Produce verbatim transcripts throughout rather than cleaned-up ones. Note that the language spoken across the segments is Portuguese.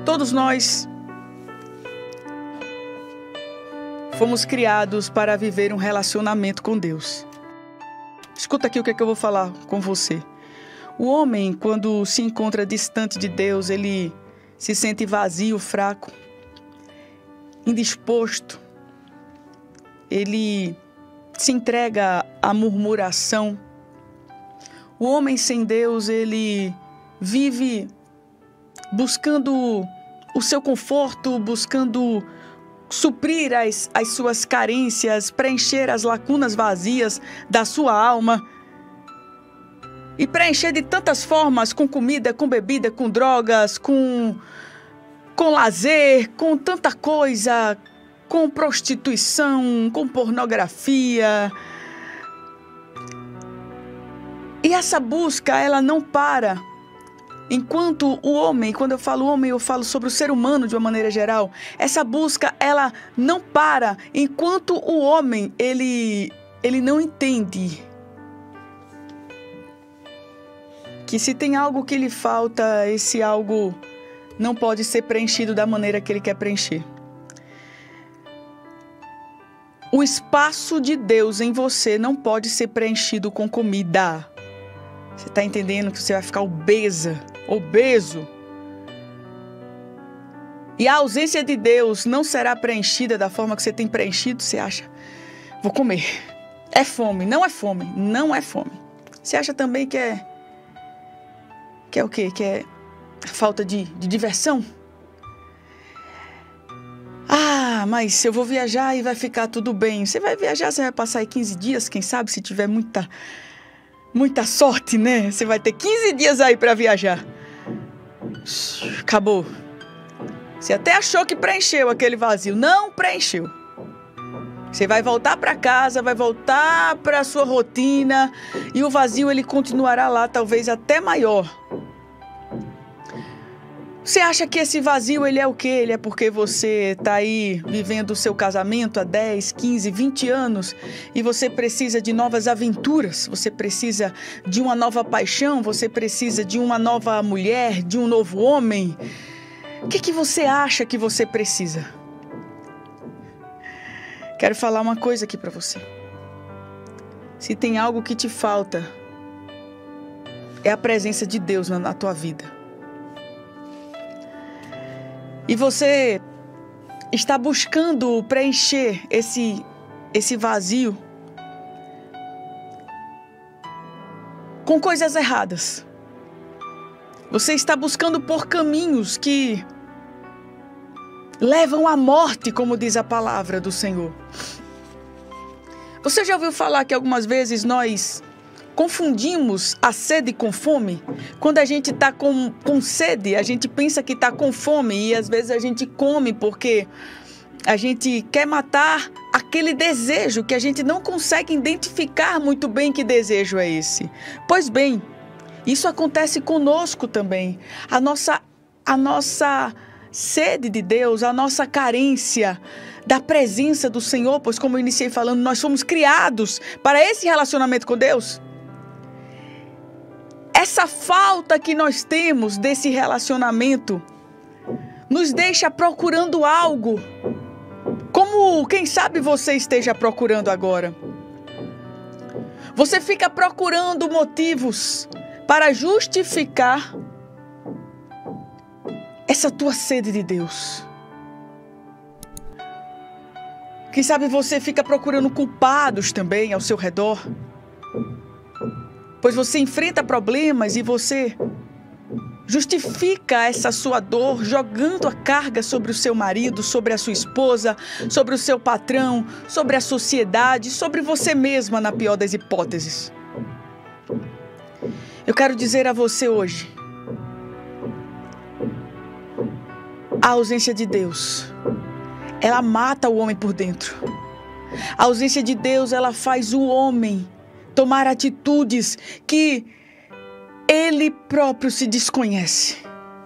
Todos nós fomos criados para viver um relacionamento com Deus. Escuta aqui o que é que eu vou falar com você. O homem, quando se encontra distante de Deus, ele se sente vazio, fraco, indisposto. Ele se entrega à murmuração. O homem sem Deus, ele vive buscando o seu conforto, buscando suprir as, as suas carências, preencher as lacunas vazias da sua alma. E preencher de tantas formas, com comida, com bebida, com drogas, com, com lazer, com tanta coisa, com prostituição, com pornografia. E essa busca, ela não para. Enquanto o homem, quando eu falo homem, eu falo sobre o ser humano de uma maneira geral. Essa busca, ela não para enquanto o homem, ele, ele não entende que se tem algo que lhe falta, esse algo não pode ser preenchido da maneira que ele quer preencher. O espaço de Deus em você não pode ser preenchido com comida. Você está entendendo que você vai ficar obesa, obeso? E a ausência de Deus não será preenchida da forma que você tem preenchido, você acha, vou comer. É fome, não é fome, não é fome. Você acha também que é... Que é o quê? Que é falta de, de diversão? Ah, mas eu vou viajar e vai ficar tudo bem. Você vai viajar, você vai passar aí quinze dias, quem sabe, se tiver muita, muita sorte, né? Você vai ter quinze dias aí para viajar. Acabou. Você até achou que preencheu aquele vazio. Não preencheu. Você vai voltar para casa, vai voltar para a sua rotina e o vazio ele continuará lá, talvez até maior. Você acha que esse vazio ele é o quê? Ele é porque você está aí vivendo o seu casamento há dez, quinze, vinte anos e você precisa de novas aventuras, você precisa de uma nova paixão, você precisa de uma nova mulher, de um novo homem. O que que você acha que você precisa? Quero falar uma coisa aqui para você. Se tem algo que te falta, é a presença de Deus na, na tua vida. E você está buscando preencher esse, esse vazio com coisas erradas. Você está buscando por caminhos que levam à morte, como diz a palavra do Senhor. Você já ouviu falar que algumas vezes nós confundimos a sede com fome? Quando a gente está com, com sede, a gente pensa que está com fome e às vezes a gente come porque a gente quer matar aquele desejo que a gente não consegue identificar muito bem que desejo é esse. Pois bem, isso acontece conosco também. A nossa, a nossa sede de Deus, a nossa carência da presença do Senhor, pois como eu iniciei falando, nós fomos criados para esse relacionamento com Deus. Essa falta que nós temos desse relacionamento nos deixa procurando algo, como quem sabe você esteja procurando agora. Você fica procurando motivos para justificar essa tua sede de Deus. Quem sabe você fica procurando culpados também ao seu redor. Pois você enfrenta problemas e você justifica essa sua dor jogando a carga sobre o seu marido, sobre a sua esposa, sobre o seu patrão, sobre a sociedade, sobre você mesma, na pior das hipóteses. Eu quero dizer a você hoje, a ausência de Deus, ela mata o homem por dentro. A ausência de Deus, ela faz o homem tomar atitudes que ele próprio se desconhece.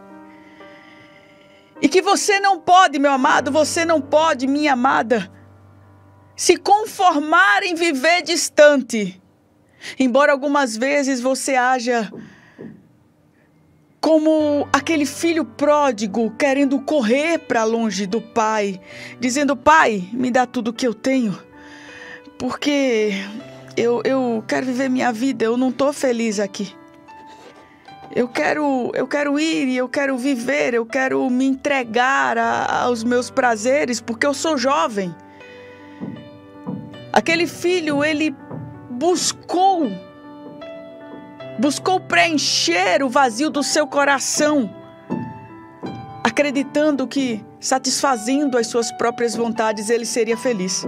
E que você não pode, meu amado, você não pode, minha amada, se conformar em viver distante. Embora algumas vezes você haja como aquele filho pródigo querendo correr para longe do pai, dizendo: pai, me dá tudo que eu tenho, porque eu, eu quero viver minha vida, eu não estou feliz aqui. Eu quero, eu quero ir e eu quero viver, eu quero me entregar a, aos meus prazeres, porque eu sou jovem. Aquele filho, ele buscou, buscou preencher o vazio do seu coração, acreditando que, satisfazendo as suas próprias vontades, ele seria feliz.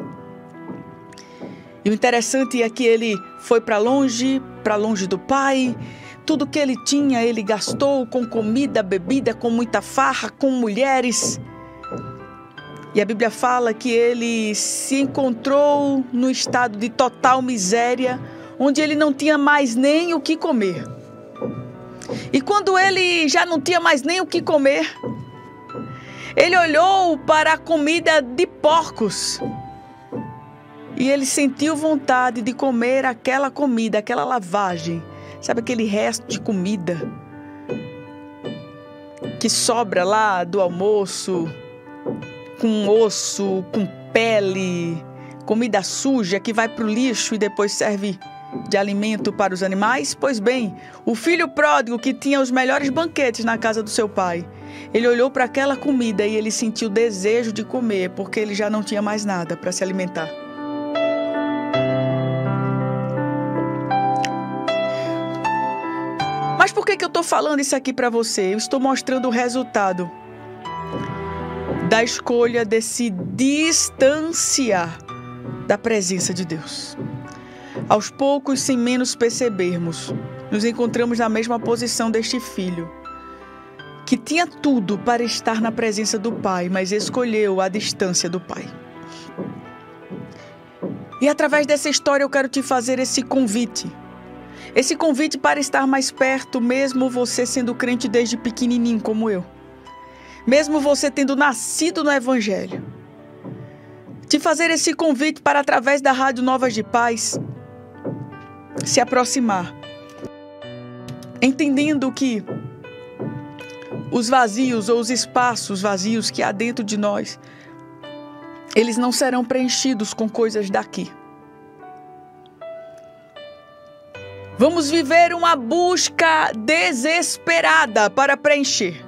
E o interessante é que ele foi para longe, para longe do pai. Tudo que ele tinha, ele gastou com comida, bebida, com muita farra, com mulheres. E a Bíblia fala que ele se encontrou no estado de total miséria, onde ele não tinha mais nem o que comer. E quando ele já não tinha mais nem o que comer, ele olhou para a comida de porcos. E ele sentiu vontade de comer aquela comida, aquela lavagem. Sabe aquele resto de comida que sobra lá do almoço, com osso, com pele, comida suja que vai para o lixo e depois serve de alimento para os animais? Pois bem, o filho pródigo que tinha os melhores banquetes na casa do seu pai, ele olhou para aquela comida e ele sentiu desejo de comer, porque ele já não tinha mais nada para se alimentar. Mas por que que eu estou falando isso aqui para você? Eu estou mostrando o resultado da escolha de se distanciar da presença de Deus. Aos poucos, sem menos percebermos, nos encontramos na mesma posição deste filho, que tinha tudo para estar na presença do Pai, mas escolheu a distância do Pai. E através dessa história eu quero te fazer esse convite. Esse convite para estar mais perto, mesmo você sendo crente desde pequenininho como eu. Mesmo você tendo nascido no Evangelho. Te fazer esse convite para, através da Rádio Novas de Paz, se aproximar. Entendendo que os vazios ou os espaços vazios que há dentro de nós, eles não serão preenchidos com coisas daqui. Vamos viver uma busca desesperada para preencher.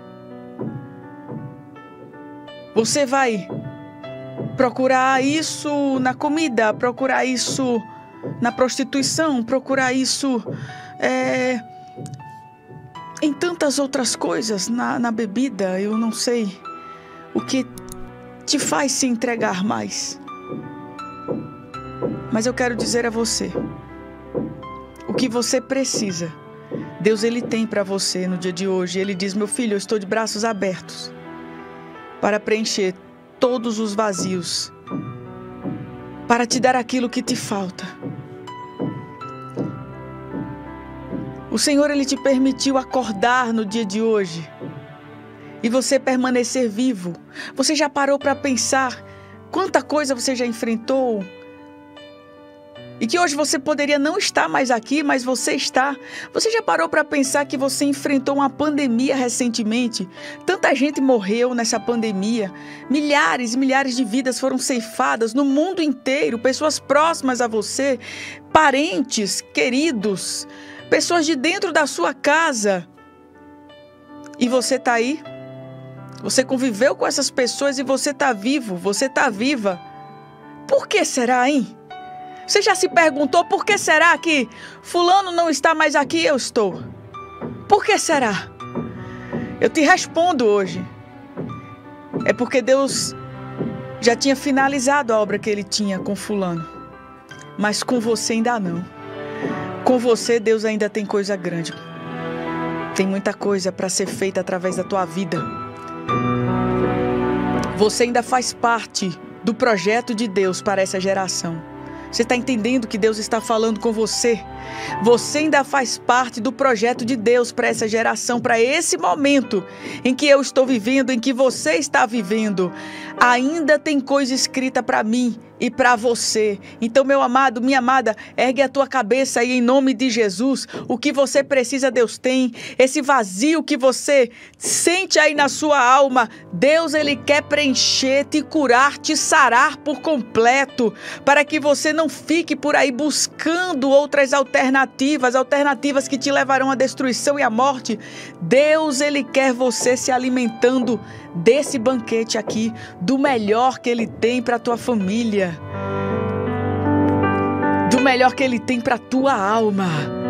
Você vai procurar isso na comida, procurar isso na prostituição, procurar isso é, em tantas outras coisas, na, na bebida. Eu não sei o que te faz se entregar mais. Mas eu quero dizer a você, o que você precisa, Deus ele tem para você no dia de hoje. Ele diz: meu filho, eu estou de braços abertos para preencher todos os vazios, para te dar aquilo que te falta. O Senhor ele te permitiu acordar no dia de hoje e você permanecer vivo. Você já parou para pensar quanta coisa você já enfrentou? E que hoje você poderia não estar mais aqui, mas você está. Você já parou para pensar que você enfrentou uma pandemia recentemente? Tanta gente morreu nessa pandemia. Milhares e milhares de vidas foram ceifadas no mundo inteiro. Pessoas próximas a você, parentes, queridos, pessoas de dentro da sua casa. E você está aí? Você conviveu com essas pessoas e você está vivo, você está viva. Por que será, hein? Você já se perguntou por que será que fulano não está mais aqui e eu estou? Por que será? Eu te respondo hoje. É porque Deus já tinha finalizado a obra que ele tinha com fulano. Mas com você ainda não. Com você Deus ainda tem coisa grande. Tem muita coisa para ser feita através da tua vida. Você ainda faz parte do projeto de Deus para essa geração. Você está entendendo que Deus está falando com você? Você ainda faz parte do projeto de Deus para essa geração, para esse momento em que eu estou vivendo, em que você está vivendo. Ainda tem coisa escrita para mim e para você. Então, meu amado, minha amada, ergue a tua cabeça aí em nome de Jesus. O que você precisa, Deus tem. Esse vazio que você sente aí na sua alma, Deus, Ele quer preencher, te curar, te sarar por completo, para que você não fique por aí buscando outras alternativas, alternativas que te levarão à destruição e à morte. Deus, Ele quer você se alimentando desse banquete aqui, do melhor que Ele tem para a tua família, do melhor que Ele tem para a tua alma.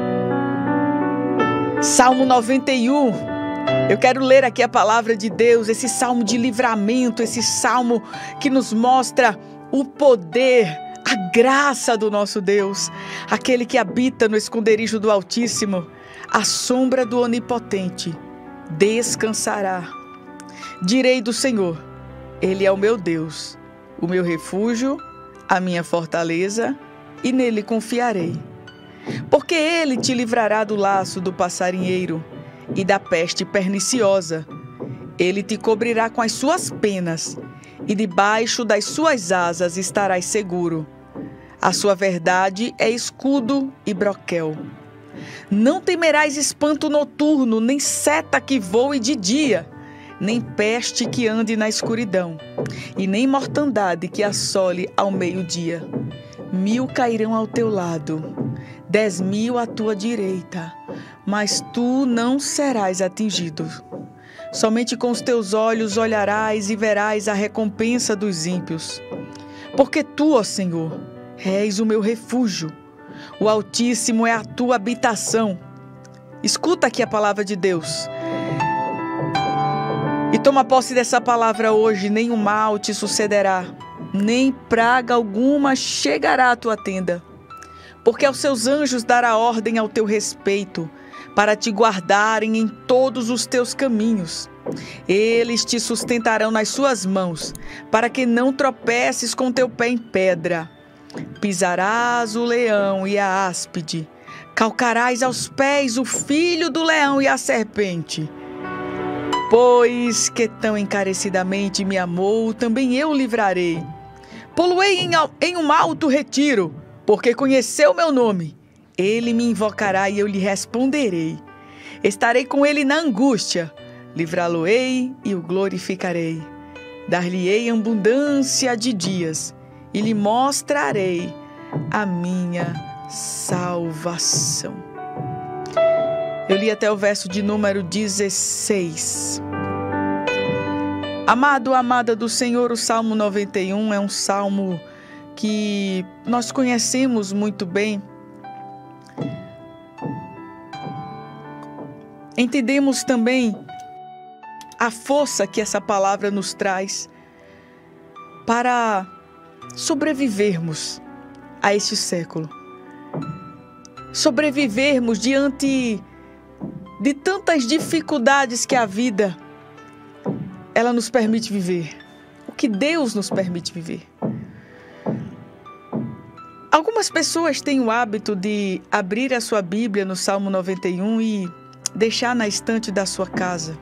Salmo noventa e um, eu quero ler aqui a palavra de Deus, esse salmo de livramento, esse salmo que nos mostra o poder, a graça do nosso Deus, aquele que habita no esconderijo do Altíssimo, à sombra do Onipotente, descansará. Direi do Senhor, Ele é o meu Deus, o meu refúgio, a minha fortaleza, e nele confiarei. Porque Ele te livrará do laço do passarinheiro e da peste perniciosa. Ele te cobrirá com as suas penas, e debaixo das suas asas estarás seguro. A sua verdade é escudo e broquel. Não temerás espanto noturno, nem seta que voe de dia, nem peste que ande na escuridão, e nem mortandade que assole ao meio-dia. Mil cairão ao teu lado, dez mil à tua direita, mas tu não serás atingido. Somente com os teus olhos olharás e verás a recompensa dos ímpios. Porque tu, ó Senhor, és o meu refúgio, o Altíssimo é a tua habitação. Escuta aqui a palavra de Deus. E toma posse dessa palavra hoje, nenhum mal te sucederá, nem praga alguma chegará à tua tenda. Porque aos seus anjos dará ordem ao teu respeito, para te guardarem em todos os teus caminhos. Eles te sustentarão nas suas mãos, para que não tropeces com teu pé em pedra. Pisarás o leão e a áspide, calcarás aos pés o filho do leão e a serpente. Pois que tão encarecidamente me amou, também eu o livrarei. Pô-lo-ei em, em um alto retiro, porque conheceu meu nome. Ele me invocará e eu lhe responderei. Estarei com ele na angústia, livrá-lo-ei e o glorificarei. Dar-lhe-ei abundância de dias e lhe mostrarei a minha salvação. Eu li até o verso de número dezesseis. Amado, amada do Senhor, o Salmo noventa e um é um salmo que nós conhecemos muito bem. Entendemos também a força que essa palavra nos traz para sobrevivermos a este século. Sobrevivermos diante de tantas dificuldades que a vida ela nos permite viver. O que Deus nos permite viver. Algumas pessoas têm o hábito de abrir a sua Bíblia no Salmo noventa e um e deixar na estante da sua casa.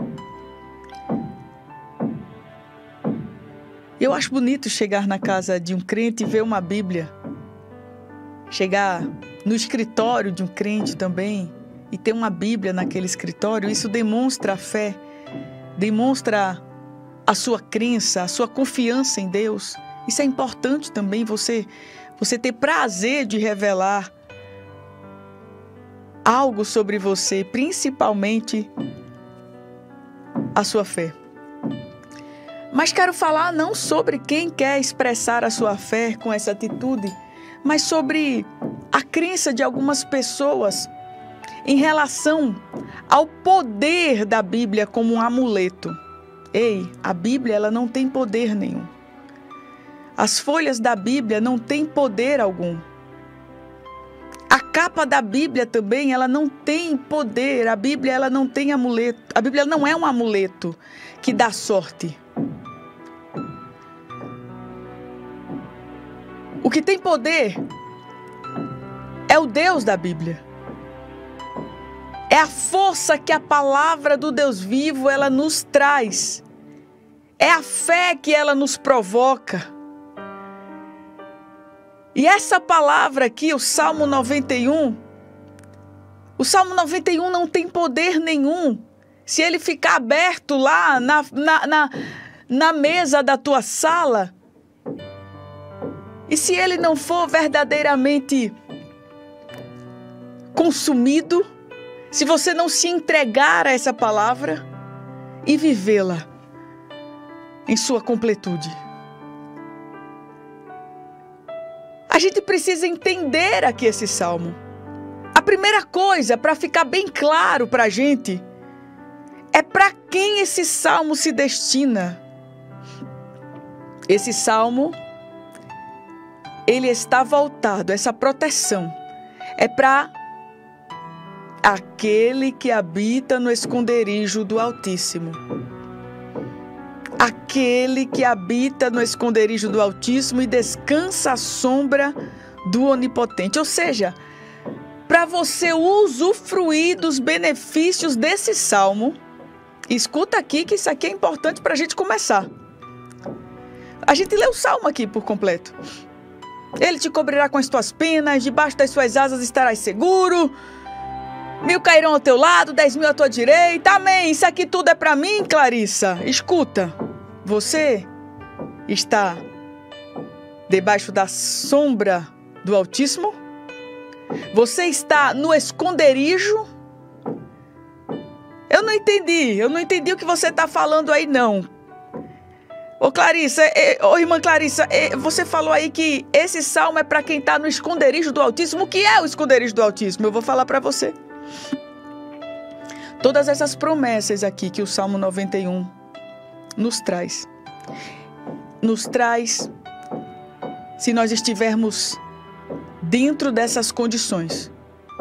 Eu acho bonito chegar na casa de um crente e ver uma Bíblia. Chegar no escritório de um crente também e ter uma Bíblia naquele escritório. Isso demonstra a fé, demonstra a sua crença, a sua confiança em Deus. Isso é importante também, você, você ter prazer de revelar algo sobre você, principalmente a sua fé. Mas quero falar não sobre quem quer expressar a sua fé com essa atitude, mas sobre a crença de algumas pessoas em relação ao poder da Bíblia como um amuleto. Ei, a Bíblia ela não tem poder nenhum. As folhas da Bíblia não têm poder algum. A capa da Bíblia também, ela não tem poder. A Bíblia ela não tem amuleto. A Bíblia não é um amuleto que dá sorte. O que tem poder é o Deus da Bíblia. É a força que a palavra do Deus vivo ela nos traz. É a fé que ela nos provoca. E essa palavra aqui, o Salmo noventa e um, o Salmo noventa e um não tem poder nenhum se ele ficar aberto lá na, na, na, na mesa da tua sala. E se ele não for verdadeiramente consumido, se você não se entregar a essa palavra e vivê-la em sua completude. A gente precisa entender aqui esse salmo. A primeira coisa, para ficar bem claro para a gente, é para quem esse salmo se destina. Esse salmo, ele está voltado, essa proteção, é para aquele que habita no esconderijo do Altíssimo. Aquele que habita no esconderijo do Altíssimo e descansa à sombra do Onipotente. Ou seja, para você usufruir dos benefícios desse salmo, escuta aqui que isso aqui é importante para a gente começar. A gente lê o salmo aqui por completo. Ele te cobrirá com as tuas penas, debaixo das suas asas estarás seguro. Mil cairão ao teu lado, dez mil à tua direita. Amém. Isso aqui tudo é para mim, Clarissa. Escuta. Você está debaixo da sombra do Altíssimo? Você está no esconderijo? Eu não entendi. Eu não entendi o que você está falando aí, não. Ô Clarissa, ô irmã Clarissa, você falou aí que esse salmo é para quem está no esconderijo do Altíssimo. O que é o esconderijo do Altíssimo? Eu vou falar para você. Todas essas promessas aqui que o Salmo noventa e um nos traz. Nos traz se nós estivermos dentro dessas condições.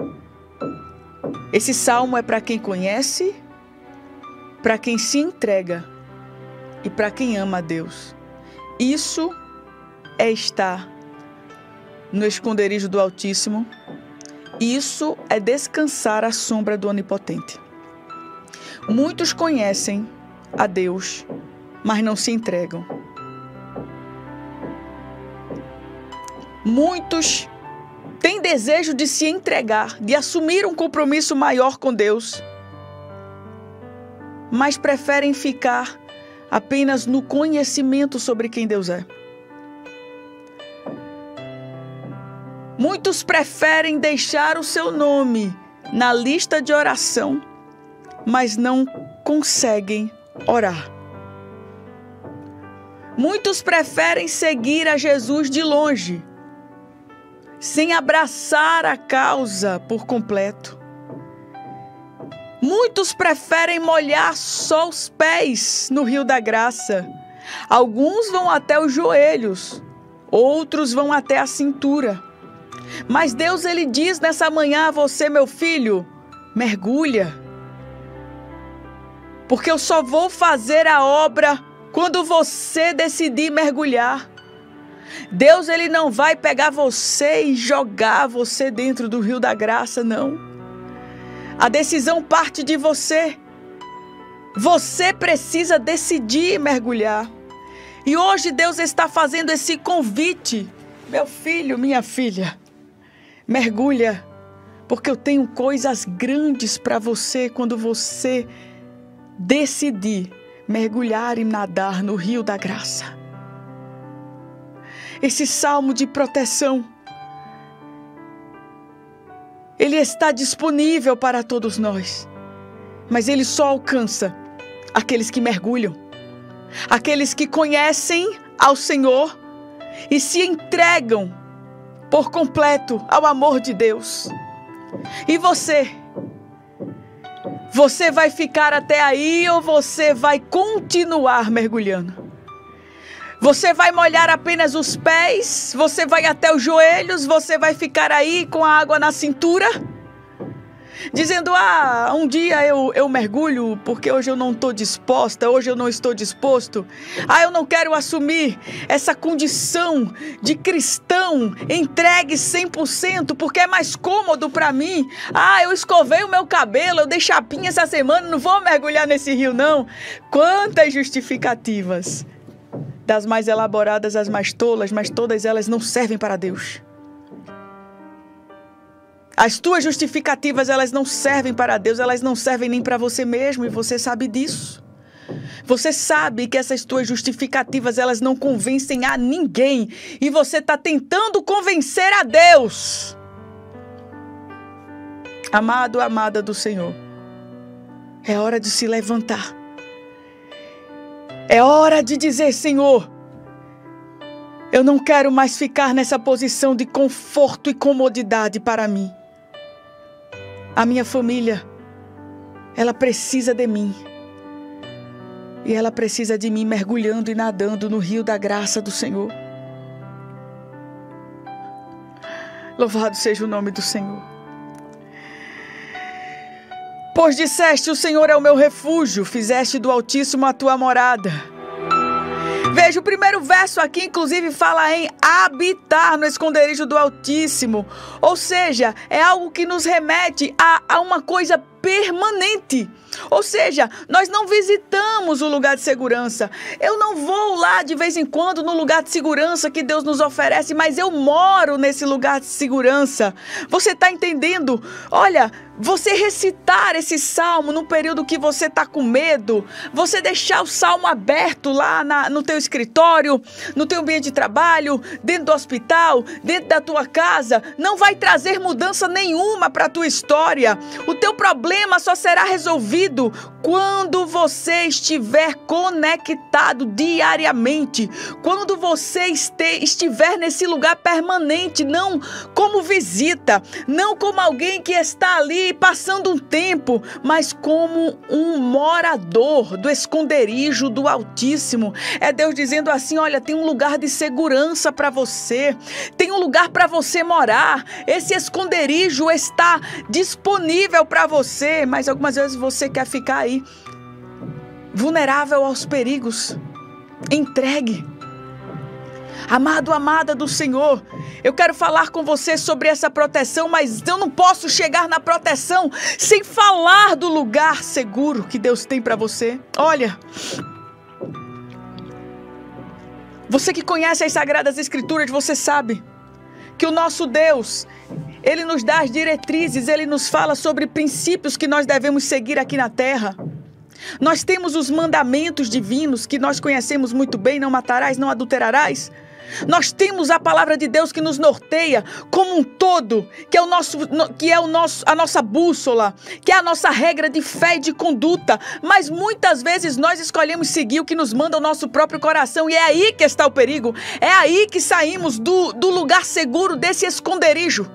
Esse salmo é para quem conhece, para quem se entrega e para quem ama a Deus. Isso é estar no esconderijo do Altíssimo. Isso é descansar à sombra do Onipotente. Muitos conhecem a Deus, mas não se entregam. Muitos têm desejo de se entregar, de assumir um compromisso maior com Deus, mas preferem ficar apenas no conhecimento sobre quem Deus é. Muitos preferem deixar o seu nome na lista de oração, mas não conseguem orar. Muitos preferem seguir a Jesus de longe, sem abraçar a causa por completo. Muitos preferem molhar só os pés no rio da graça. Alguns vão até os joelhos, outros vão até a cintura. Mas Deus, ele diz nessa manhã a você, meu filho, mergulha. Porque eu só vou fazer a obra quando você decidir mergulhar. Deus, ele não vai pegar você e jogar você dentro do rio da graça, não. A decisão parte de você. Você precisa decidir mergulhar. E hoje Deus está fazendo esse convite. Meu filho, minha filha, mergulha, porque eu tenho coisas grandes para você quando você decidir mergulhar e nadar no rio da graça. Esse salmo de proteção, ele está disponível para todos nós, mas ele só alcança aqueles que mergulham, aqueles que conhecem ao Senhor e se entregam por completo ao amor de Deus. E você? Você vai ficar até aí ou você vai continuar mergulhando? Você vai molhar apenas os pés? Você vai até os joelhos? Você vai ficar aí com a água na cintura? Dizendo, ah, um dia eu, eu mergulho porque hoje eu não estou disposta, hoje eu não estou disposto. Ah, eu não quero assumir essa condição de cristão entregue cem por cento porque é mais cômodo para mim. Ah, eu escovei o meu cabelo, eu dei chapinha essa semana, não vou mergulhar nesse rio não. Quantas justificativas das mais elaboradas às mais tolas, mas todas elas não servem para Deus. As tuas justificativas, elas não servem para Deus, elas não servem nem para você mesmo, e você sabe disso. Você sabe que essas tuas justificativas, elas não convencem a ninguém, e você está tentando convencer a Deus. Amado, amada do Senhor, é hora de se levantar. É hora de dizer: Senhor, eu não quero mais ficar nessa posição de conforto e comodidade para mim. A minha família, ela precisa de mim. E ela precisa de mim mergulhando e nadando no rio da graça do Senhor. Louvado seja o nome do Senhor. Pois disseste: o Senhor é o meu refúgio, fizeste do Altíssimo a tua morada. Veja, o primeiro verso aqui, inclusive, fala em habitar no esconderijo do Altíssimo. Ou seja, é algo que nos remete a, a uma coisa permanente. Ou seja, nós não visitamos o lugar de segurança. Eu não vou lá de vez em quando no lugar de segurança que Deus nos oferece, mas eu moro nesse lugar de segurança. Você está entendendo? Olha, você recitar esse salmo no período que você está com medo, você deixar o salmo aberto lá na, no teu escritório, no teu ambiente de trabalho, dentro do hospital, dentro da tua casa, não vai trazer mudança nenhuma para a tua história. O teu problema só será resolvido quando você estiver conectado diariamente, quando você este, estiver nesse lugar permanente, não como visita, não como alguém que está ali passando um tempo, mas como um morador do esconderijo do Altíssimo. É Deus dizendo assim: olha, tem um lugar de segurança para você, tem um lugar para você morar, esse esconderijo está disponível para você, mas algumas vezes você quer ficar aí, vulnerável aos perigos, entregue. Amado, amada do Senhor, eu quero falar com você sobre essa proteção, mas eu não posso chegar na proteção sem falar do lugar seguro que Deus tem para você. Olha, você que conhece as Sagradas Escrituras, você sabe que o nosso Deus, Ele nos dá as diretrizes, Ele nos fala sobre princípios que nós devemos seguir aqui na terra. Nós temos os mandamentos divinos que nós conhecemos muito bem: não matarás, não adulterarás. Nós temos a palavra de Deus que nos norteia como um todo, que é, o nosso, que é o nosso, a nossa bússola, que é a nossa regra de fé e de conduta. Mas muitas vezes nós escolhemos seguir o que nos manda o nosso próprio coração, e é aí que está o perigo. É aí que saímos do, do lugar seguro, desse esconderijo.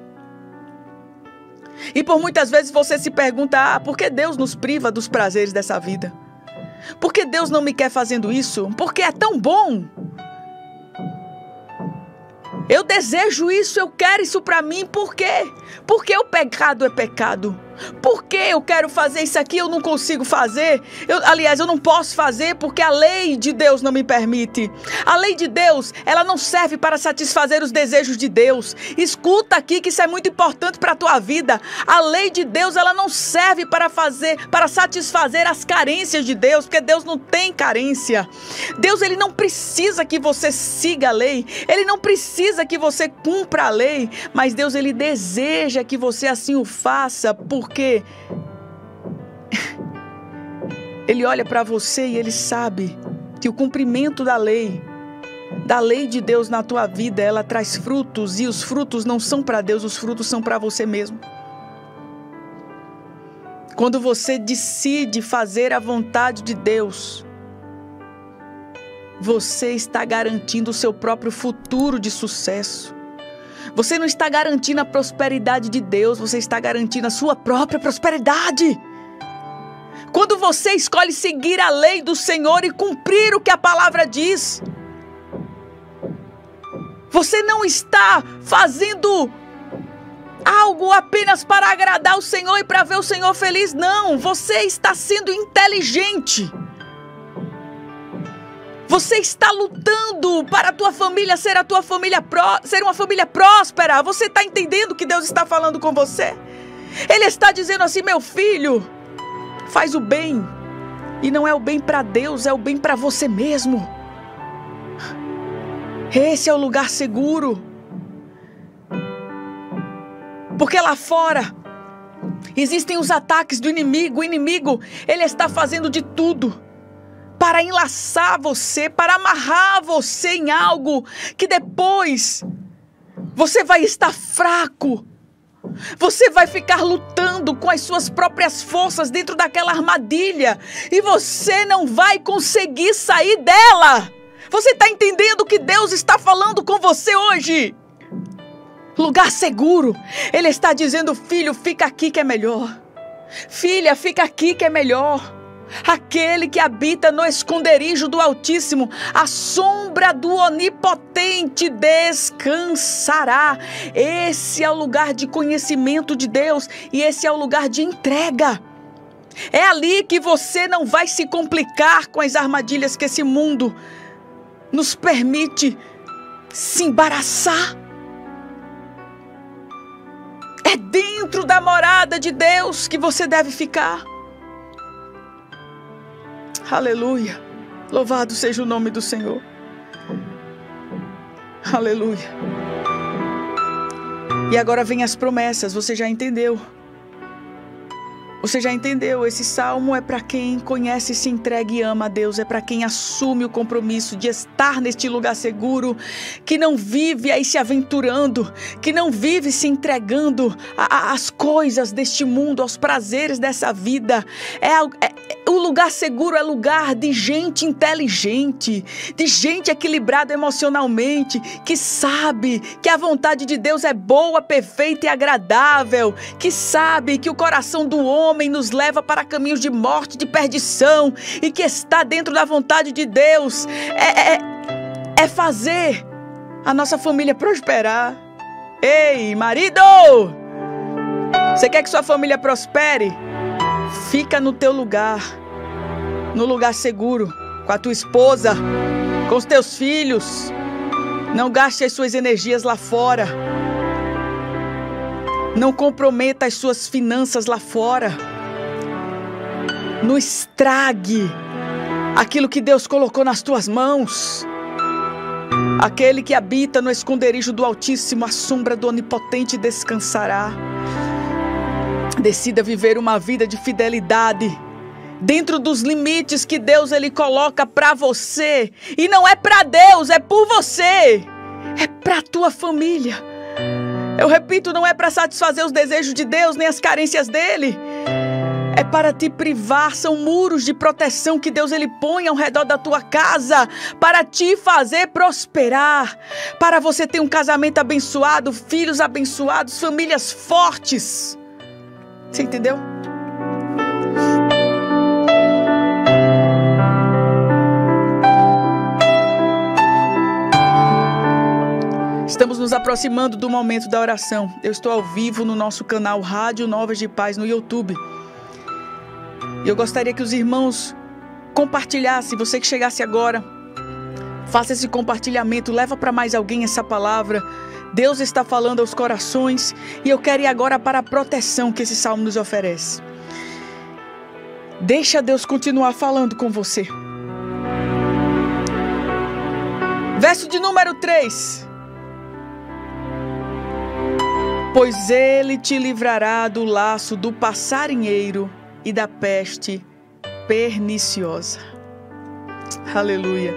E por muitas vezes você se pergunta: ah, por que Deus nos priva dos prazeres dessa vida? Por que Deus não me quer fazendo isso? Porque é tão bom. Eu desejo isso, eu quero isso para mim. Por quê? Porque o pecado é pecado. Por que eu quero fazer isso aqui, eu não consigo fazer? Eu, aliás, eu não posso fazer porque a lei de Deus não me permite. A lei de Deus, ela não serve para satisfazer os desejos de Deus. Escuta aqui que isso é muito importante para a tua vida. A lei de Deus, ela não serve para fazer, para satisfazer as carências de Deus, porque Deus não tem carência. Deus, ele não precisa que você siga a lei. Ele não precisa que você cumpra a lei. Mas Deus, ele deseja que você assim o faça, por Porque Ele olha para você e Ele sabe que o cumprimento da lei, da lei de Deus na tua vida, ela traz frutos, e os frutos não são para Deus, os frutos são para você mesmo. Quando você decide fazer a vontade de Deus, você está garantindo o seu próprio futuro de sucesso. Você não está garantindo a prosperidade de Deus, você está garantindo a sua própria prosperidade. Quando você escolhe seguir a lei do Senhor e cumprir o que a palavra diz, você não está fazendo algo apenas para agradar o Senhor e para ver o Senhor feliz, não. Você está sendo inteligente. Você está lutando para a tua família ser a tua família pró, ser uma família próspera. Você está entendendo o que Deus está falando com você? Ele está dizendo assim: meu filho, faz o bem. E não é o bem para Deus, é o bem para você mesmo. Esse é o lugar seguro. Porque lá fora existem os ataques do inimigo. O inimigo, ele está fazendo de tudo para enlaçar você, para amarrar você em algo que depois você vai estar fraco. Você vai ficar lutando com as suas próprias forças dentro daquela armadilha e você não vai conseguir sair dela. Você está entendendo o que Deus está falando com você hoje? Lugar seguro. Ele está dizendo: filho, fica aqui que é melhor. Filha, fica aqui que é melhor. Aquele que habita no esconderijo do Altíssimo, a sombra do Onipotente descansará. Esse é o lugar de conhecimento de Deus e esse é o lugar de entrega. É ali que você não vai se complicar com as armadilhas que esse mundo nos permite se embaraçar. É dentro da morada de Deus que você deve ficar. Aleluia. Louvado seja o nome do Senhor. Aleluia. E agora vem as promessas. Você já entendeu? Você já entendeu? Esse salmo é para quem conhece, se entrega e ama a Deus. É para quem assume o compromisso de estar neste lugar seguro, que não vive aí se aventurando, que não vive se entregando às coisas deste mundo, aos prazeres dessa vida. É, é, o lugar seguro é lugar de gente inteligente, de gente equilibrada emocionalmente, que sabe que a vontade de Deus é boa, perfeita e agradável, que sabe que o coração do homem nos leva para caminhos de morte, de perdição, e que está dentro da vontade de Deus é, é, é fazer a nossa família prosperar. Ei, marido! Você quer que sua família prospere? Fica no teu lugar, no lugar seguro, com a tua esposa, com os teus filhos. Não gaste as suas energias lá fora. Não comprometa as suas finanças lá fora. Não estrague aquilo que Deus colocou nas tuas mãos. Aquele que habita no esconderijo do Altíssimo, a sombra do Onipotente descansará. Decida viver uma vida de fidelidade dentro dos limites que Deus ele coloca para você. E não é para Deus, é por você. É para a tua família. Eu repito, não é para satisfazer os desejos de Deus, nem as carências dele. É para te privar, são muros de proteção que Deus ele põe ao redor da tua casa, para te fazer prosperar, para você ter um casamento abençoado, filhos abençoados, famílias fortes. Você entendeu? Estamos nos aproximando do momento da oração. Eu estou ao vivo no nosso canal Rádio Novas de Paz no YouTube. E eu gostaria que os irmãos compartilhassem, você que chegasse agora, faça esse compartilhamento, leva para mais alguém essa palavra. Deus está falando aos corações e eu quero ir agora para a proteção que esse salmo nos oferece. Deixa Deus continuar falando com você. Verso de número três. Pois ele te livrará do laço do passarinheiro e da peste perniciosa. Aleluia.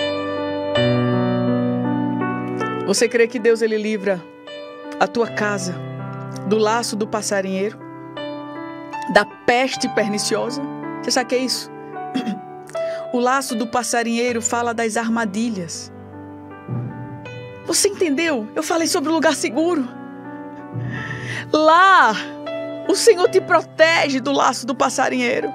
Você crê que Deus ele livra a tua casa do laço do passarinheiro, da peste perniciosa? Você sabe o que é isso? O laço do passarinheiro fala das armadilhas. Você entendeu? Eu falei sobre o lugar seguro. Lá, o Senhor te protege do laço do passarinheiro.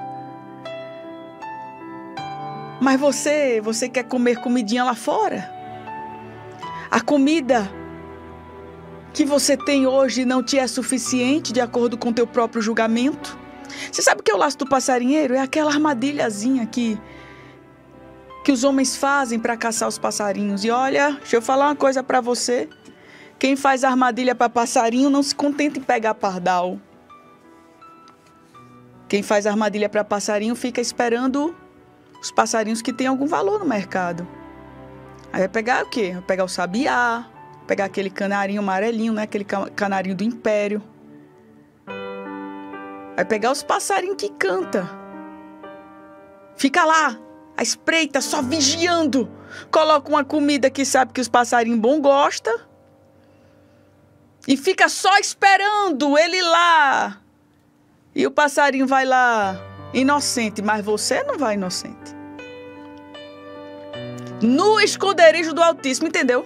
Mas você, você quer comer comidinha lá fora? A comida que você tem hoje não te é suficiente de acordo com o teu próprio julgamento? Você sabe o que é o laço do passarinheiro? É aquela armadilhazinha que, que os homens fazem para caçar os passarinhos. E olha, deixa eu falar uma coisa para você. Quem faz armadilha para passarinho não se contenta em pegar pardal. Quem faz armadilha para passarinho fica esperando os passarinhos que têm algum valor no mercado. Aí vai pegar o quê? Vai pegar o sabiá, pegar aquele canarinho amarelinho, né? Aquele canarinho do império. Vai pegar os passarinhos que canta. Fica lá, à espreita, só vigiando. Coloca uma comida que sabe que os passarinhos bons gostam. E fica só esperando ele lá. E o passarinho vai lá, inocente, mas você não vai inocente. No esconderijo do Altíssimo, entendeu?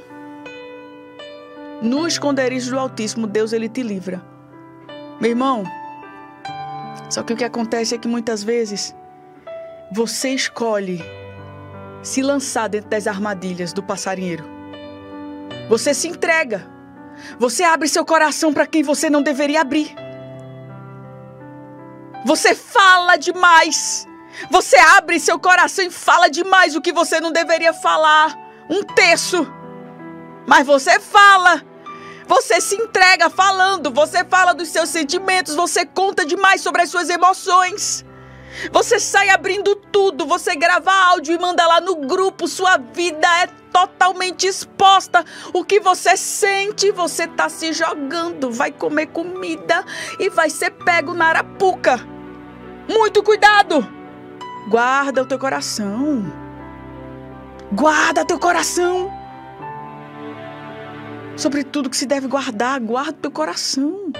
No esconderijo do Altíssimo, Deus, ele te livra. Meu irmão, só que o que acontece é que muitas vezes você escolhe se lançar dentro das armadilhas do passarinheiro. Você se entrega. Você abre seu coração para quem você não deveria abrir. Você fala demais. Você abre seu coração e fala demais o que você não deveria falar. Um terço. Mas você fala. Você se entrega falando. Você fala dos seus sentimentos. Você conta demais sobre as suas emoções. Você sai abrindo tudo. Você grava áudio e manda lá no grupo. Sua vida é totalmente exposta. O que você sente, você tá se jogando. Vai comer comida e vai ser pego na arapuca. Muito cuidado. Guarda o teu coração. Guarda teu coração. Sobre tudo que se deve guardar, guarda o teu coração.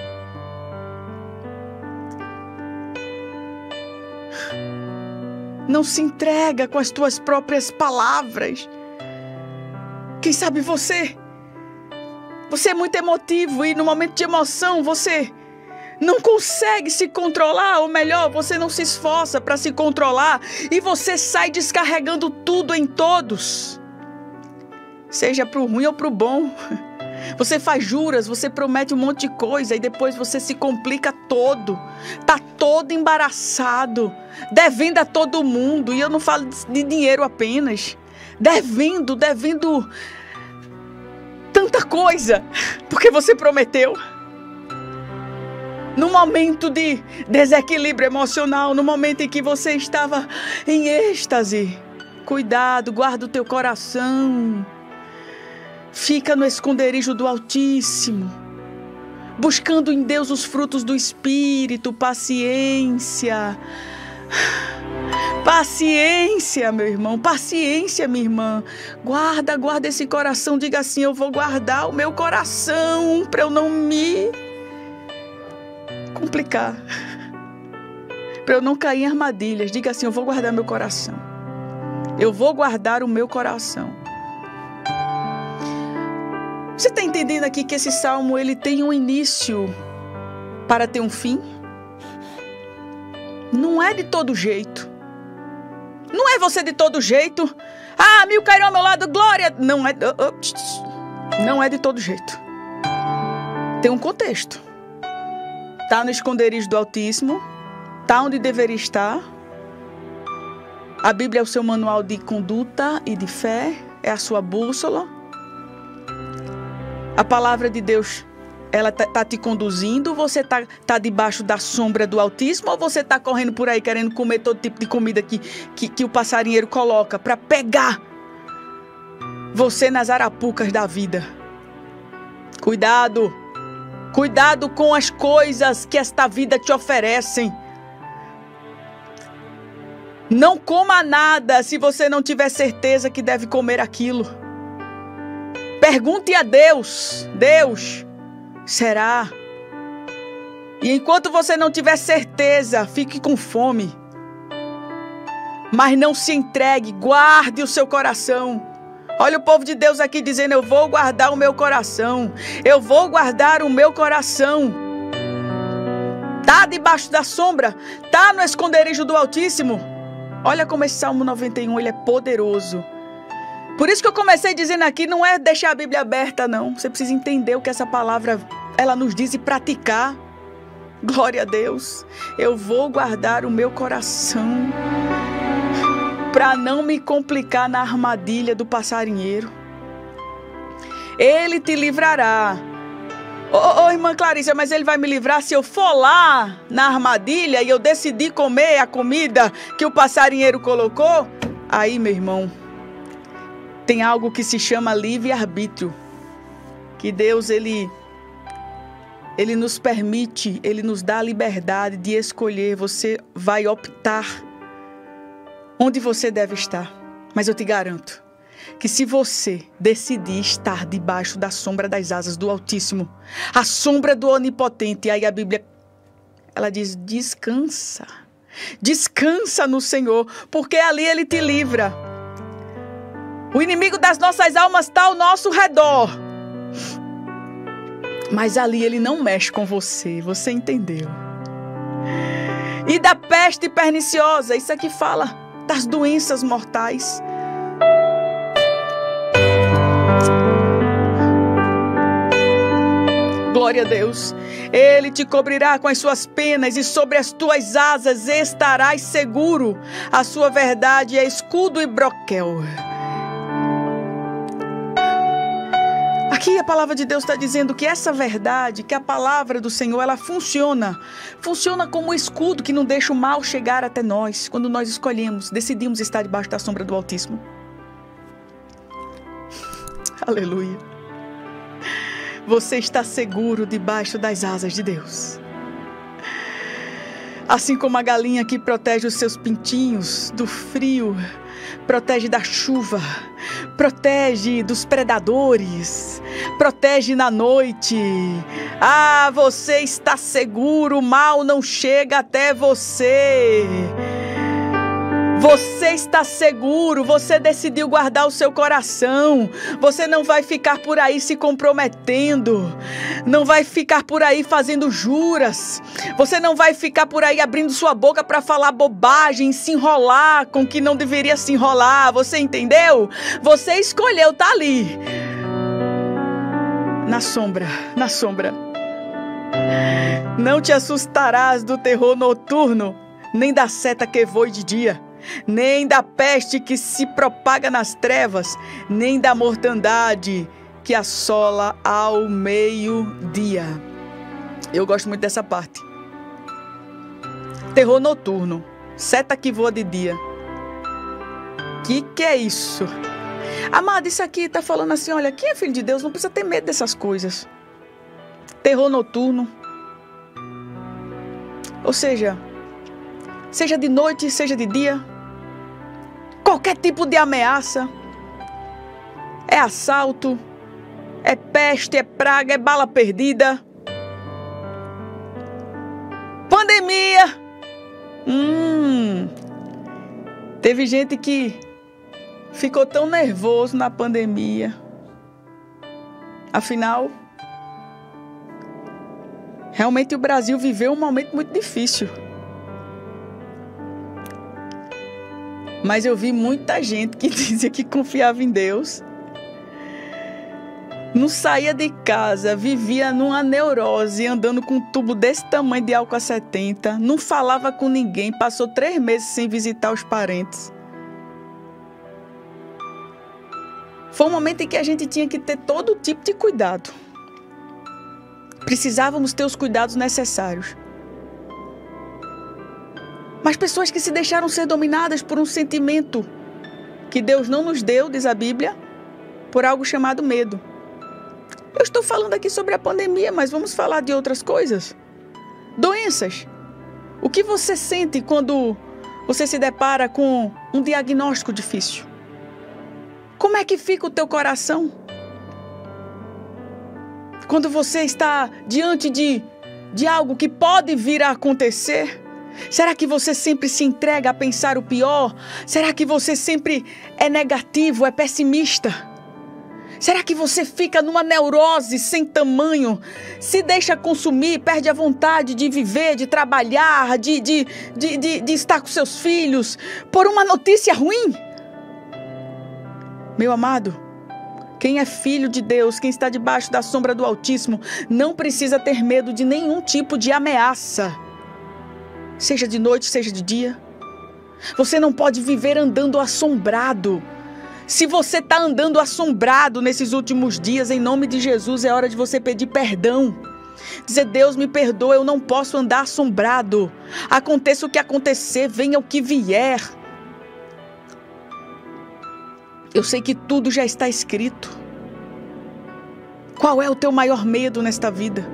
Não se entrega com as tuas próprias palavras. Quem sabe você, você é muito emotivo e no momento de emoção você não consegue se controlar, ou melhor, você não se esforça para se controlar e você sai descarregando tudo em todos. Seja pro ruim ou pro bom. Você faz juras, você promete um monte de coisa e depois você se complica todo. Tá todo embaraçado, devendo a todo mundo. E eu não falo de dinheiro apenas. Devendo, devendo tanta coisa, porque você prometeu. No momento de desequilíbrio emocional, no momento em que você estava em êxtase, cuidado, guarda o teu coração. Fica no esconderijo do Altíssimo, buscando em Deus os frutos do Espírito, paciência. Paciência, meu irmão, paciência, minha irmã. Guarda, guarda esse coração. Diga assim: eu vou guardar o meu coração para eu não me complicar, para eu não cair em armadilhas. Diga assim: eu vou guardar meu coração. Eu vou guardar o meu coração. Você está entendendo aqui que esse salmo ele tem um início para ter um fim? Não é de todo jeito. Não é você de todo jeito. Ah, mil cairão ao meu lado, glória. Não é, não é de todo jeito. Tem um contexto. Está no esconderijo do Altíssimo. Está onde deveria estar. A Bíblia é o seu manual de conduta e de fé. É a sua bússola. A palavra de Deus, ela tá, tá te conduzindo? Você tá, tá debaixo da sombra do Altíssimo? Ou você tá correndo por aí querendo comer todo tipo de comida que, que, que o passarinheiro coloca para pegar você nas arapucas da vida? Cuidado! Cuidado com as coisas que esta vida te oferecem. Não coma nada se você não tiver certeza que deve comer aquilo. Pergunte a Deus, Deus, será? E enquanto você não tiver certeza, fique com fome. Mas não se entregue, guarde o seu coração. Olha o povo de Deus aqui dizendo: eu vou guardar o meu coração. Eu vou guardar o meu coração. Tá debaixo da sombra, tá no esconderijo do Altíssimo. Olha como esse Salmo noventa e um, ele é poderoso. Por isso que eu comecei dizendo aqui, não é deixar a Bíblia aberta, não. Você precisa entender o que essa palavra, ela nos diz e praticar. Glória a Deus. Eu vou guardar o meu coração para não me complicar na armadilha do passarinheiro. Ele te livrará. Ô, oh, oh, irmã Clarissa, mas ele vai me livrar se eu for lá na armadilha e eu decidir comer a comida que o passarinheiro colocou? Aí, meu irmão, tem algo que se chama livre-arbítrio, que Deus, ele, ele nos permite, Ele nos dá a liberdade de escolher. Você vai optar onde você deve estar. Mas eu te garanto que se você decidir estar debaixo da sombra das asas do Altíssimo, a sombra do Onipotente, aí a Bíblia, ela diz, descansa. Descansa no Senhor, porque ali Ele te livra. O inimigo das nossas almas está ao nosso redor, mas ali Ele não mexe com você, você entendeu? E da peste perniciosa, isso aqui fala das doenças mortais. Glória a Deus. Ele te cobrirá com as suas penas e sobre as tuas asas estarás seguro. A sua verdade é escudo e broquel. Aqui a palavra de Deus está dizendo que essa verdade, que a palavra do Senhor, ela funciona. Funciona como um escudo que não deixa o mal chegar até nós. Quando nós escolhemos, decidimos estar debaixo da sombra do Altíssimo. Aleluia. Você está seguro debaixo das asas de Deus. Assim como a galinha que protege os seus pintinhos do frio, protege da chuva, protege dos predadores, protege na noite. Ah, você está seguro, o mal não chega até você. Você está seguro, você decidiu guardar o seu coração. Você não vai ficar por aí se comprometendo. Não vai ficar por aí fazendo juras. Você não vai ficar por aí abrindo sua boca para falar bobagem, se enrolar com o que não deveria se enrolar. Você entendeu? Você escolheu estar ali. Na sombra, na sombra. Não te assustarás do terror noturno, nem da seta que voe de dia, nem da peste que se propaga nas trevas, nem da mortandade que assola ao meio-dia. Eu gosto muito dessa parte. Terror noturno, seta que voa de dia. Que que é isso? Amado, isso aqui está falando assim, olha, quem é filho de Deus não precisa ter medo dessas coisas. Terror noturno. Ou seja, seja de noite, seja de dia, qualquer tipo de ameaça, é assalto, é peste, é praga, é bala perdida, pandemia. Hum, teve gente que ficou tão nervoso na pandemia. Afinal, realmente o Brasil viveu um momento muito difícil. Mas eu vi muita gente que dizia que confiava em Deus, não saía de casa, vivia numa neurose, andando com um tubo desse tamanho de álcool setenta, não falava com ninguém, passou três meses sem visitar os parentes. Foi um momento em que a gente tinha que ter todo tipo de cuidado. Precisávamos ter os cuidados necessários. Mas pessoas que se deixaram ser dominadas por um sentimento que Deus não nos deu, diz a Bíblia, por algo chamado medo. Eu estou falando aqui sobre a pandemia, mas vamos falar de outras coisas. Doenças. O que você sente quando você se depara com um diagnóstico difícil? Como é que fica o teu coração? Quando você está diante de, de algo que pode vir a acontecer? Será que você sempre se entrega a pensar o pior? Será que você sempre é negativo, é pessimista? Será que você fica numa neurose sem tamanho? Se deixa consumir, perde a vontade de viver, de trabalhar, de, de, de, de, de estar com seus filhos por uma notícia ruim? Meu amado, quem é filho de Deus, quem está debaixo da sombra do Altíssimo, não precisa ter medo de nenhum tipo de ameaça. Seja de noite, seja de dia. Você não pode viver andando assombrado. Se você está andando assombrado nesses últimos dias, em nome de Jesus, é hora de você pedir perdão. Dizer, Deus me perdoa, eu não posso andar assombrado. Aconteça o que acontecer, venha o que vier. Eu sei que tudo já está escrito. Qual é o teu maior medo nesta vida?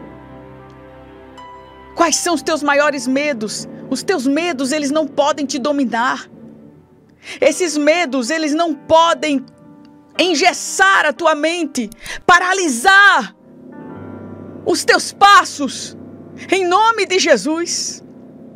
Quais são os teus maiores medos? Os teus medos, eles não podem te dominar. Esses medos, eles não podem engessar a tua mente, paralisar os teus passos, em nome de Jesus.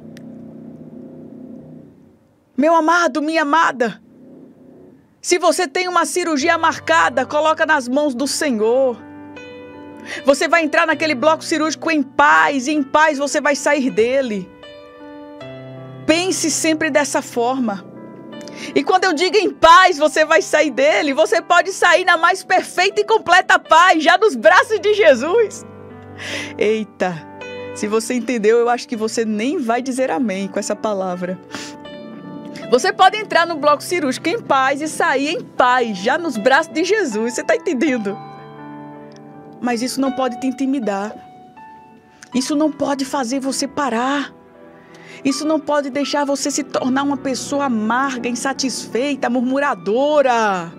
Meu amado, minha amada, se você tem uma cirurgia marcada, coloca nas mãos do Senhor. Você vai entrar naquele bloco cirúrgico em paz, e em paz você vai sair dele. Pense sempre dessa forma. E quando eu digo em paz, você vai sair dele, você pode sair na mais perfeita e completa paz, já nos braços de Jesus. Eita, se você entendeu, eu acho que você nem vai dizer amém com essa palavra. Você pode entrar no bloco cirúrgico em paz e sair em paz, já nos braços de Jesus. Você está entendendo? Mas isso não pode te intimidar. Isso não pode fazer você parar. Isso não pode deixar você se tornar uma pessoa amarga, insatisfeita, murmuradora.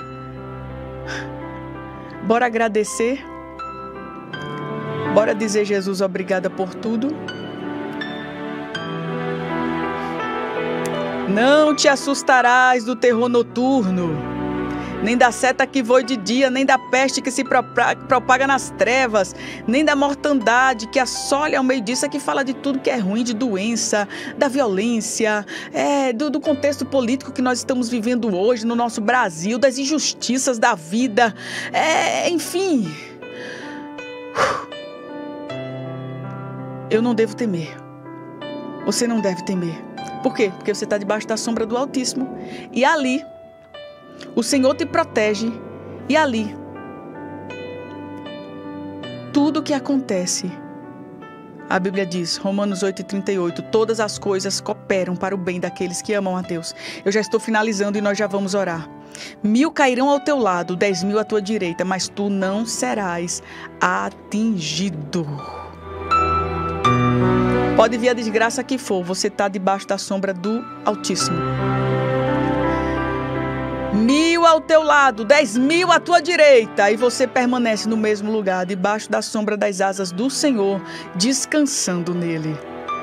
Bora agradecer? Bora dizer, Jesus, obrigada por tudo. Não te assustarás do terror noturno, nem da seta que voa de dia, nem da peste que se propaga nas trevas, nem da mortandade que assola ao meio-dia. Isso aqui fala de tudo que é ruim, de doença, da violência, é, do, do contexto político que nós estamos vivendo hoje no nosso Brasil, das injustiças da vida, é, enfim. Eu não devo temer. Você não deve temer. Por quê? Porque você está debaixo da sombra do Altíssimo. E ali, o Senhor te protege. E ali, tudo que acontece, a Bíblia diz, Romanos oito, trinta e oito, todas as coisas cooperam para o bem daqueles que amam a Deus. Eu já estou finalizando e nós já vamos orar. Mil cairão ao teu lado, dez mil à tua direita, mas tu não serás atingido. Pode vir a desgraça que for, você está debaixo da sombra do Altíssimo. Mil ao teu lado, dez mil à tua direita, e você permanece no mesmo lugar, debaixo da sombra das asas do Senhor, descansando nele.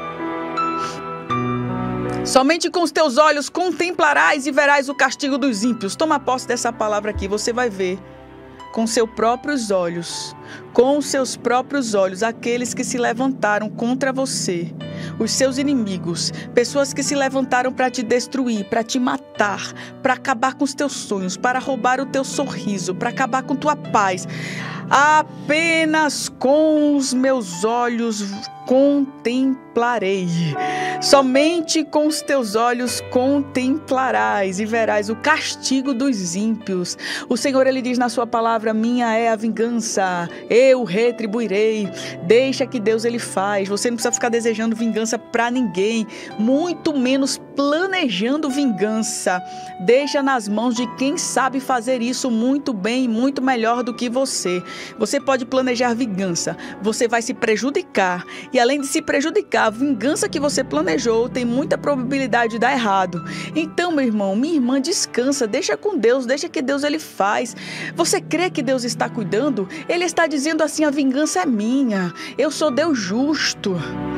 Somente com os teus olhos contemplarás e verás o castigo dos ímpios. Toma posse dessa palavra aqui, você vai ver com seus próprios olhos, com seus próprios olhos, aqueles que se levantaram contra você, os seus inimigos, pessoas que se levantaram para te destruir, para te matar, para acabar com os teus sonhos, para roubar o teu sorriso, para acabar com tua paz. Apenas com os meus olhos contemplarei. Somente com os teus olhos contemplarás e verás o castigo dos ímpios. O Senhor, Ele diz na sua palavra, minha é a vingança, eu retribuirei. Deixa que Deus, Ele faz. Você não precisa ficar desejando vingança para ninguém, muito menos planejando vingança. Deixa nas mãos de quem sabe fazer isso muito bem, muito melhor do que você. Você pode planejar vingança, você vai se prejudicar. E além de se prejudicar, a vingança que você planejou tem muita probabilidade de dar errado. Então, meu irmão, minha irmã, descansa, deixa com Deus, deixa que Deus, Ele faz. Você crê que Deus está cuidando? Ele está dizendo assim, a vingança é minha, eu sou Deus justo.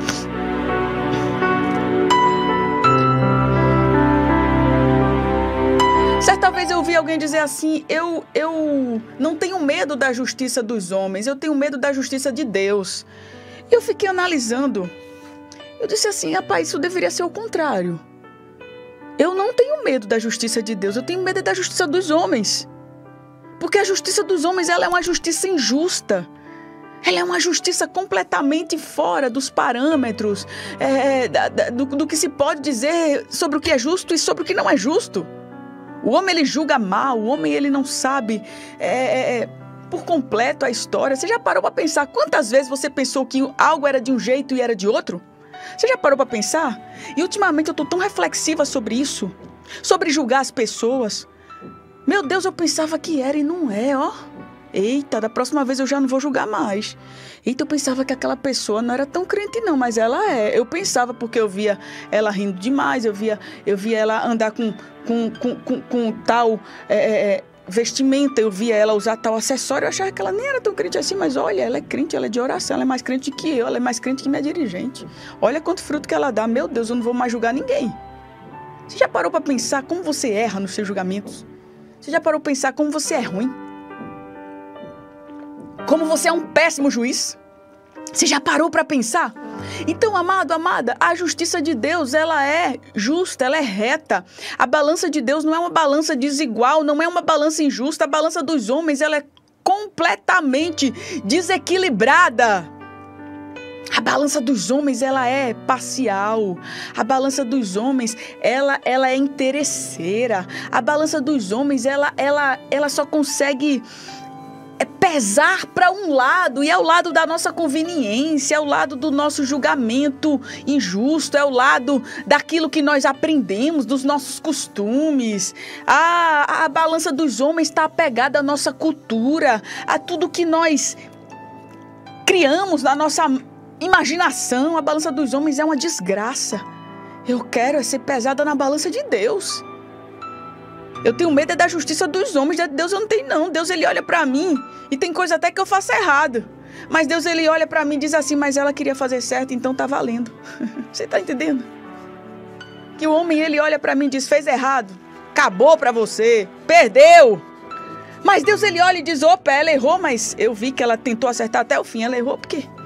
Certa vez eu ouvi alguém dizer assim, eu, eu não tenho medo da justiça dos homens, eu tenho medo da justiça de Deus. E eu fiquei analisando, eu disse assim, rapaz, isso deveria ser o contrário. Eu não tenho medo da justiça de Deus, eu tenho medo da justiça dos homens. Porque a justiça dos homens, ela é uma justiça injusta. Ela é uma justiça completamente fora dos parâmetros, é, da, da, do, do que se pode dizer sobre o que é justo e sobre o que não é justo. O homem, ele julga mal, o homem, ele não sabe é, é, por completo a história. Você já parou para pensar quantas vezes você pensou que algo era de um jeito e era de outro? Você já parou para pensar? E ultimamente eu estou tão reflexiva sobre isso, sobre julgar as pessoas. Meu Deus, eu pensava que era e não é, ó. Eita, da próxima vez eu já não vou julgar mais. Eita, eu pensava que aquela pessoa não era tão crente não, mas ela é. Eu pensava porque eu via ela rindo demais, eu via, eu via ela andar com, com, com, com, com tal é, é, vestimenta, eu via ela usar tal acessório, eu achava que ela nem era tão crente assim, mas olha, ela é crente, ela é de oração, ela é mais crente que eu, ela é mais crente que minha dirigente. Olha quanto fruto que ela dá, meu Deus, eu não vou mais julgar ninguém. Você já parou para pensar como você erra nos seus julgamentos? Você já parou para pensar como você é ruim? Como você é um péssimo juiz? Você já parou para pensar? Então, amado, amada, a justiça de Deus, ela é justa, ela é reta. A balança de Deus não é uma balança desigual, não é uma balança injusta. A balança dos homens, ela é completamente desequilibrada. A balança dos homens, ela é parcial. A balança dos homens, ela, ela é interesseira. A balança dos homens, ela, ela, ela só consegue é pesar para um lado, e é o lado da nossa conveniência, é o lado do nosso julgamento injusto, é o lado daquilo que nós aprendemos, dos nossos costumes. A, a balança dos homens está apegada à nossa cultura, a tudo que nós criamos na nossa imaginação. A balança dos homens é uma desgraça. Eu quero é ser pesada na balança de Deus. Eu tenho medo é da justiça dos homens. Deus eu não tenho não. Deus ele olha pra mim e tem coisa até que eu faço errado. Mas Deus ele olha pra mim e diz assim, mas ela queria fazer certo, então tá valendo. Você tá entendendo? Que o homem ele olha pra mim e diz, fez errado. Acabou pra você. Perdeu. Mas Deus ele olha e diz, opa, ela errou, mas eu vi que ela tentou acertar até o fim. Ela errou por quê?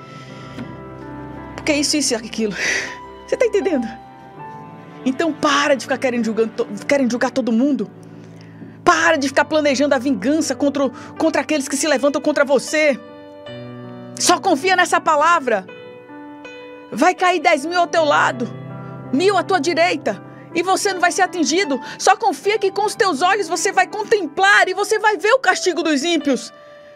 Porque isso, isso e aquilo. Você tá entendendo? Então para de ficar querendo julgar, querendo julgar todo mundo. Para de ficar planejando a vingança contra, contra aqueles que se levantam contra você. Só confia nessa palavra. Vai cair dez mil ao teu lado, mil à tua direita, e você não vai ser atingido. Só confia que com os teus olhos você vai contemplar e você vai ver o castigo dos ímpios.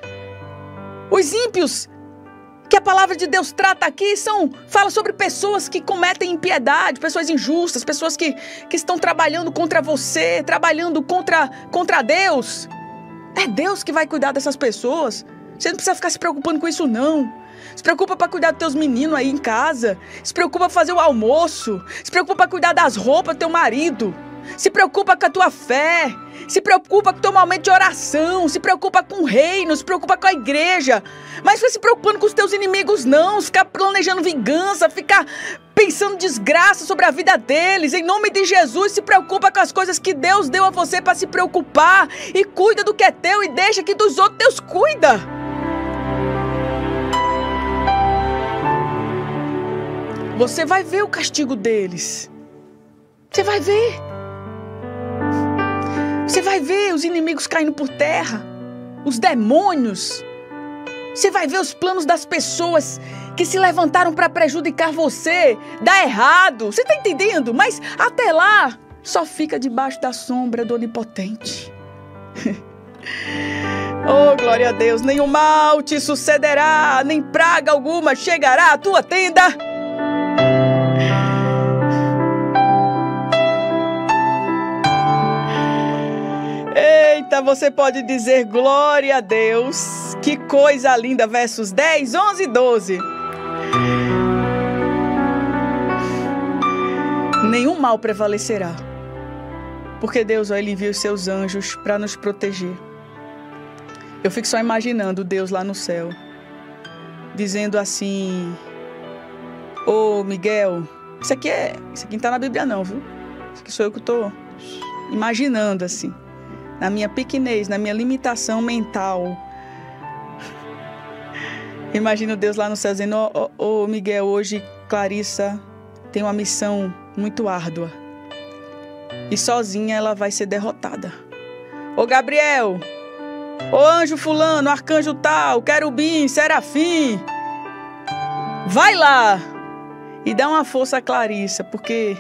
Os ímpios que a palavra de Deus trata aqui são, fala sobre pessoas que cometem impiedade, pessoas injustas, pessoas que, que estão trabalhando contra você, trabalhando contra, contra Deus. É Deus que vai cuidar dessas pessoas. Você não precisa ficar se preocupando com isso não. Se preocupa para cuidar dos teus meninos aí em casa. Se preocupa para fazer o almoço. Se preocupa para cuidar das roupas do teu marido. Se preocupa com a tua fé. Se preocupa com o teu momento de oração. Se preocupa com o reino. Se preocupa com a igreja. Mas fica se preocupando com os teus inimigos não. Ficar planejando vingança. Ficar pensando desgraça sobre a vida deles. Em nome de Jesus, se preocupa com as coisas que Deus deu a você para se preocupar. E cuida do que é teu. E deixa que dos outros Deus cuida. Você vai ver o castigo deles. Você vai ver. Você vai ver os inimigos caindo por terra. Os demônios. Você vai ver os planos das pessoas que se levantaram para prejudicar você. Dá errado. Você está entendendo? Mas até lá, só fica debaixo da sombra do Onipotente. Oh, glória a Deus. Nenhum mal te sucederá, nem praga alguma chegará à tua tenda. Eita, você pode dizer glória a Deus. Que coisa linda, versos dez, onze e doze. Nenhum mal prevalecerá, porque Deus, ó, Ele envia os seus anjos para nos proteger. Eu fico só imaginando Deus lá no céu, dizendo assim, ô oh, Miguel, isso aqui é, isso aqui não tá na Bíblia não, viu? Isso aqui sou eu que tô imaginando assim. Na minha pequenez, na minha limitação mental. Imagino Deus lá no céu dizendo, ô oh, oh, oh, Miguel, hoje Clarissa tem uma missão muito árdua. E sozinha ela vai ser derrotada. Ô Gabriel, ô anjo fulano, arcanjo tal, querubim, serafim. Vai lá e dá uma força a Clarissa, porque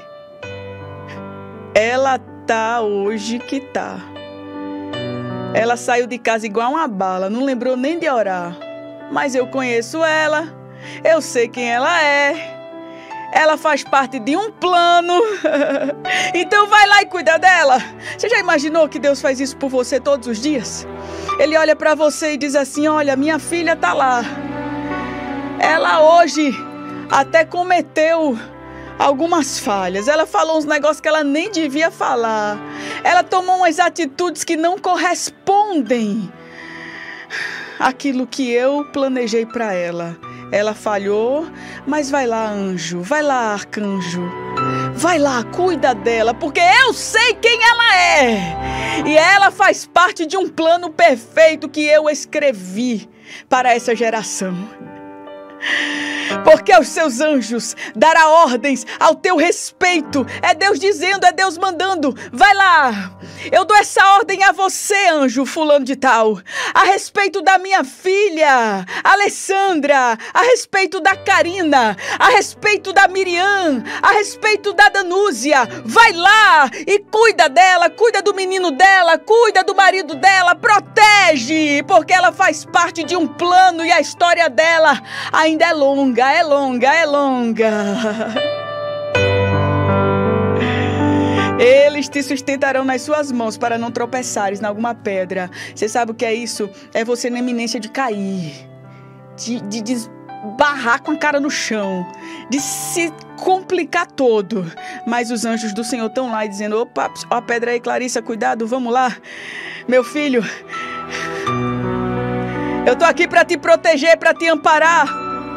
ela tá hoje que tá. Ela saiu de casa igual uma bala, não lembrou nem de orar. Mas eu conheço ela, eu sei quem ela é. Ela faz parte de um plano. Então vai lá e cuida dela. Você já imaginou que Deus faz isso por você todos os dias? Ele olha para você e diz assim: olha, minha filha tá lá. Ela hoje até cometeu algumas falhas. Ela falou uns negócios que ela nem devia falar. Ela tomou umas atitudes que não correspondem àquilo que eu planejei para ela. Ela falhou, mas vai lá, anjo, vai lá, arcanjo, vai lá, cuida dela, porque eu sei quem ela é. E ela faz parte de um plano perfeito que eu escrevi para essa geração. Porque aos seus anjos dará ordens ao teu respeito. É Deus dizendo, é Deus mandando. Vai lá, eu dou essa ordem a você, anjo fulano de tal, a respeito da minha filha Alessandra, a respeito da Karina, a respeito da Miriam, a respeito da Danúzia. Vai lá e cuida dela, cuida do menino dela, cuida do marido dela, protege, porque ela faz parte de um plano e a história dela ainda é longa. É longa, é longa. Eles te sustentarão nas suas mãos para não tropeçares em alguma pedra. Você sabe o que é isso? É você na iminência de cair, de, de, de barrar com a cara no chão, de se complicar todo. Mas os anjos do Senhor estão lá dizendo: opa, ó a pedra aí, Clarissa, cuidado, vamos lá. Meu filho, eu tô aqui para te proteger, para te amparar.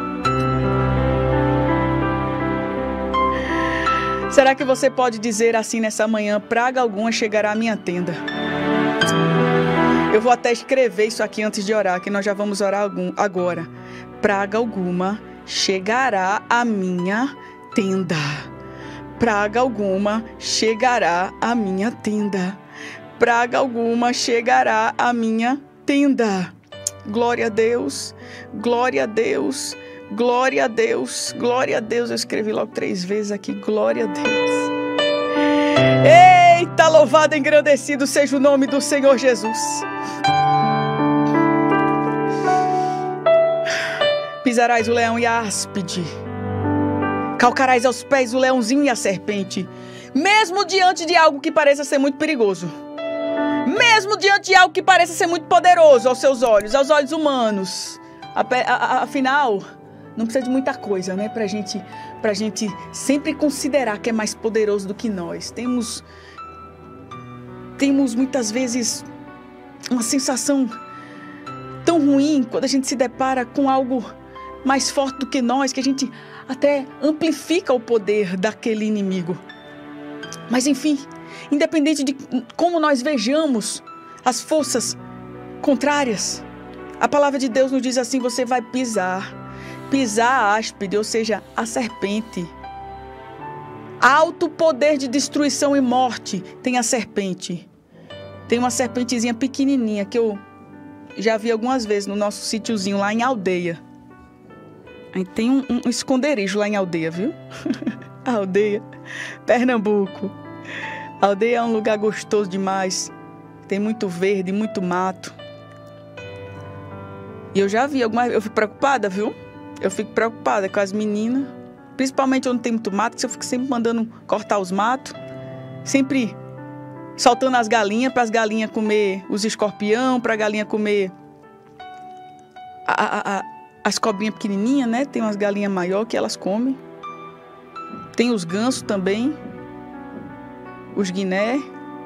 Será que você pode dizer assim nessa manhã: praga alguma chegará à minha tenda? Eu vou até escrever isso aqui antes de orar, que nós já vamos orar algum, agora. Praga alguma chegará à minha tenda. Praga alguma chegará à minha tenda. Praga alguma chegará à minha tenda. Glória a Deus, glória a Deus. Glória a Deus, glória a Deus. Eu escrevi logo três vezes aqui, glória a Deus. Eita, louvado e engrandecido seja o nome do Senhor Jesus. Pisarás o leão e a áspide, calcarás aos pés o leãozinho e a serpente, mesmo diante de algo que pareça ser muito perigoso, mesmo diante de algo que pareça ser muito poderoso aos seus olhos, aos olhos humanos. Afinal, não precisa de muita coisa, né? Pra gente, pra gente sempre considerar que é mais poderoso do que nós. Temos, temos muitas vezes uma sensação tão ruim quando a gente se depara com algo mais forte do que nós, que a gente até amplifica o poder daquele inimigo. Mas enfim, independente de como nós vejamos as forças contrárias, a palavra de Deus nos diz assim: você vai pisar. Pisar a áspide, ou seja, a serpente. Alto poder de destruição e morte tem a serpente. Tem uma serpentezinha pequenininha que eu já vi algumas vezes no nosso sítiozinho lá em Aldeia. Aí tem um, um esconderijo lá em Aldeia, viu? Aldeia, Pernambuco. Aldeia é um lugar gostoso demais. Tem muito verde, muito mato. E eu já vi algumas... Eu fico preocupada, viu? Eu fico preocupada com as meninas, principalmente onde tem muito mato, que eu fico sempre mandando cortar os matos, sempre soltando as galinhas, para as galinhas comer os escorpião, para a galinha comer a, a, a, as cobrinhas pequenininhas, né? Tem umas galinhas maiores que elas comem. Tem os gansos também, os guiné.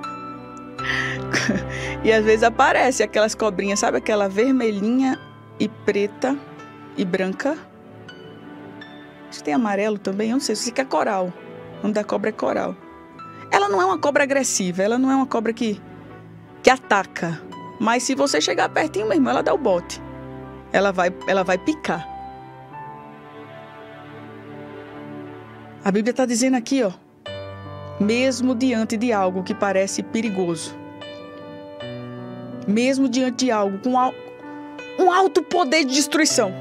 E às vezes aparece aquelas cobrinhas, sabe? Aquela vermelhinha e preta e branca. Acho que tem amarelo também, eu não sei, se que é coral. O nome da cobra é coral. Ela não é uma cobra agressiva, ela não é uma cobra que, que ataca. Mas se você chegar pertinho mesmo, ela dá o bote. Ela vai, ela vai picar. A Bíblia está dizendo aqui, ó. Mesmo diante de algo que parece perigoso, mesmo diante de algo com um alto poder de destruição,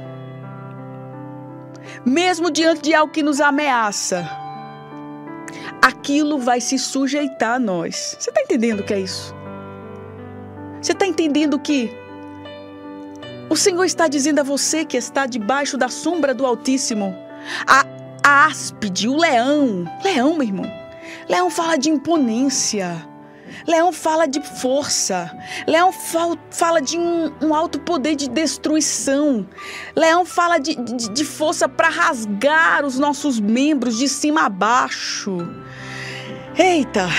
mesmo diante de algo que nos ameaça, aquilo vai se sujeitar a nós. Você está entendendo o que é isso? Você está entendendo que o Senhor está dizendo a você que está debaixo da sombra do Altíssimo, a, a áspide, o leão. Leão, meu irmão. Leão fala de imponência. Leão fala de força. Leão fala de um, um alto poder de destruição. Leão fala de, de, de força para rasgar os nossos membros de cima a baixo. Eita!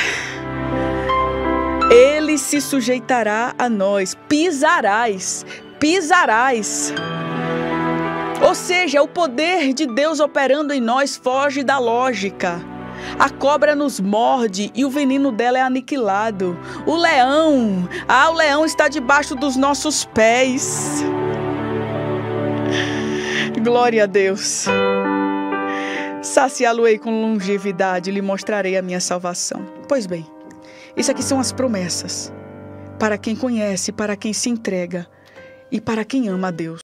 Ele se sujeitará a nós. Pisarás. Pisarás. Ou seja, o poder de Deus operando em nós foge da lógica. A cobra nos morde e o veneno dela é aniquilado. O leão, ah, o leão está debaixo dos nossos pés. Glória a Deus. Saciá-lo-ei com longevidade, lhe mostrarei a minha salvação. Pois bem, isso aqui são as promessas para quem conhece, para quem se entrega e para quem ama a Deus.